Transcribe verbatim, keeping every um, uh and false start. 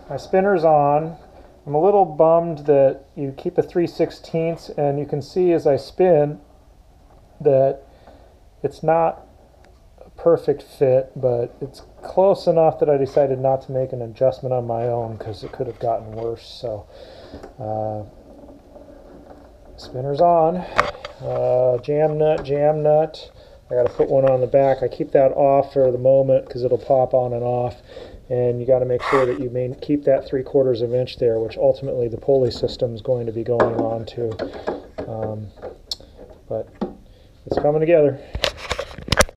My spinner's on. I'm a little bummed that you keep a three sixteenths, and you can see as I spin that it's not a perfect fit, but it's close enough that I decided not to make an adjustment on my own because it could have gotten worse. So uh, spinner's on. Uh, jam nut, jam nut. I got to put one on the back. I keep that off for the moment because it'll pop on and off. And you got to make sure that you main, keep that three quarters of inch there, which ultimately the pulley system is going to be going on to. Um, but it's coming together.